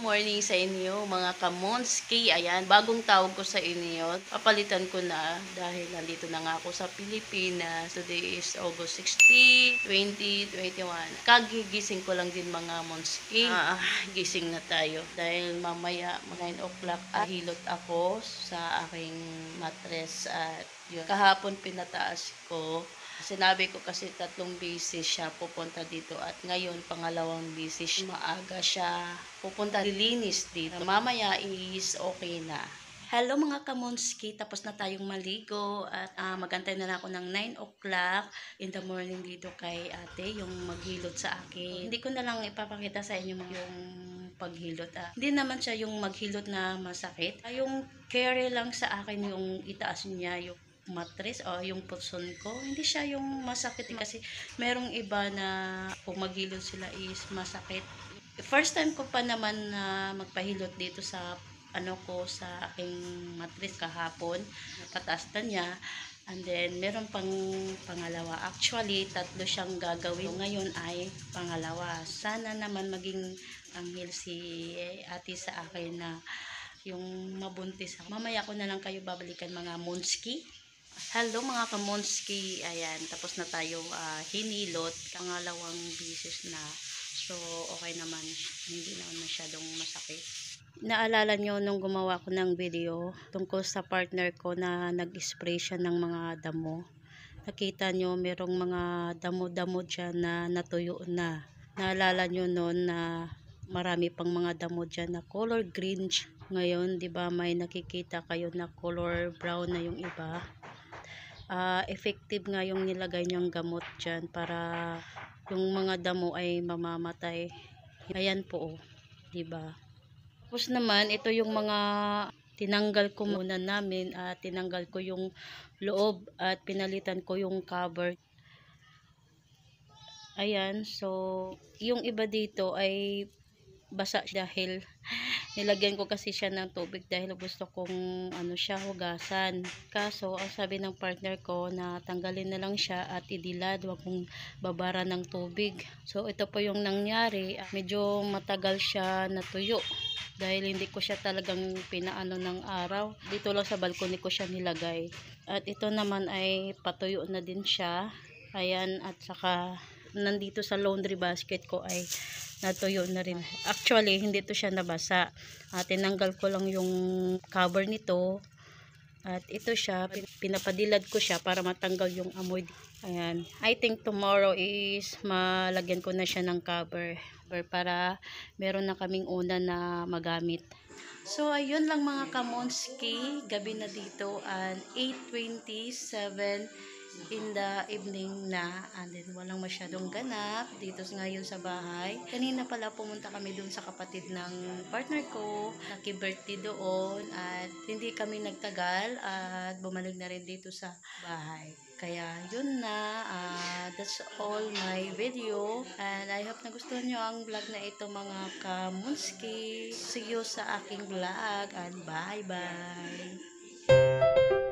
morning sa inyo mga kamonski. Ayan, bagong tawag ko sa inyo. Papalitan ko na dahil nandito na nga ako sa Pilipinas. Today is August 16, 2021. Kagigising ko lang din mga monski. Gising na tayo. Dahil mamaya 9 o'clock hilot ako sa aking matres at yun. Kahapon pinataas ko. Sinabi ko kasi 3 beses siya pupunta dito at ngayon pangalawang beses maaga siya pupunta lilinis dito. Mamaya is okay na. Hello mga kamonski, tapos na tayong maligo at magantay na ako ng 9 o'clock in the morning dito kay ate yung maghilot sa akin. Hindi ko na lang ipapakita sa inyo yung paghilot. Hindi naman siya yung maghilot na masakit. Yung care lang sa akin yung itaas niya yung matres o yung putson ko, hindi siya yung masakit kasi merong iba na kung maghilot sila is masakit. First time ko pa naman na magpahilot dito sa sa aking matres kahapon, pataas na niya. And then meron pang pangalawa, actually 3 siyang gagawin, ngayon ay pangalawa. Sana naman maging anghel si ate sa akin na yung mabuntis. Mamaya ko na lang kayo babalikan mga monski. Hello mga kamonski, ayan, tapos na tayo hinilot, pangalawang bisis na. So, okay naman, hindi naman masyadong masakit. Naalala nyo nung gumawa ko ng video tungkol sa partner ko na nag-spray siya ng mga damo. Nakita nyo, merong mga damo-damo dyan na natuyo na. Naalala nyo noon na marami pang mga damo dyan na color green. Ngayon, di ba may nakikita kayo na color brown na yung iba. Effective nga yung nilagay niyang gamot dyan para yung mga damo ay mamamatay. Ayan po, diba? Tapos naman, ito yung mga tinanggal ko muna namin at tinanggal ko yung loob at pinalitan ko yung cover. Ayan, so yung iba dito ay basa dahil nilagyan ko kasi siya ng tubig dahil gusto kong siya hugasan. Kaso ang sabi ng partner ko na tanggalin na lang siya at idilad, wag mong babara ng tubig. So ito po yung nangyari, medyo matagal siya natuyo dahil hindi ko siya talagang pinaano ng araw. Dito lang sa balkoni ko siya nilagay. At ito naman ay patuyo na din siya. Ayan, at saka nandito sa laundry basket ko ay natuyo na rin. Actually, hindi to siya nabasa. Tinanggal ko lang yung cover nito. At ito siya, pinapadilad ko siya para matanggal yung amoy. Ayan. I think tomorrow is malagyan ko na siya ng cover para meron na kaming una na magamit. So, ayun lang mga kamonski. Gabi na dito and 8:27 in the evening na, and then walang masyadong ganap dito ngayon sa bahay. Kanina pala pumunta kami dun sa kapatid ng partner ko, naki-birthday doon at hindi kami nagtagal at bumalik na rin dito sa bahay. Kaya yun na, that's all my video and I hope nagustuhan nyo ang vlog na ito mga kamunski. See you sa aking vlog and bye bye.